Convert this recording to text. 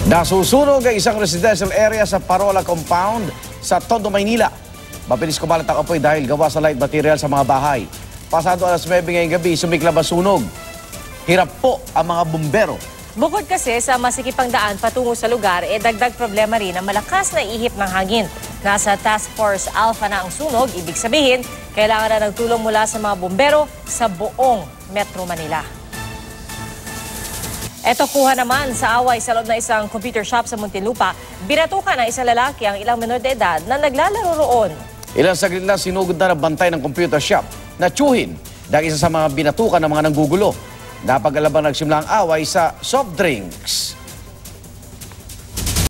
Nasusunog ang isang residential area sa Parola Compound sa Tondo, Maynila. Mabilis kumalat ang apoy dahil gawa sa light material sa mga bahay. Pasado alas 9 ngayong gabi, sumiklab ang sunog. Hirap po ang mga bumbero. Bukod kasi sa masikipang daan patungo sa lugar, dagdag problema rin ang malakas na ihip ng hangin. Nasa Task Force Alpha na ang sunog, ibig sabihin, kailangan na ng tulong mula sa mga bumbero sa buong Metro Manila. Eto kuha naman sa away sa loob ng isang computer shop sa Muntinlupa, binatukan ng isang lalaki ang ilang menor de edad na naglalaro roon. Ilang saglit lang sinugod na ng bantay ng computer shop na tsuhin dahil isa sa mga binatukan ng mga nanggugulo. Napag-alabang nagsimula ang away sa soft drinks.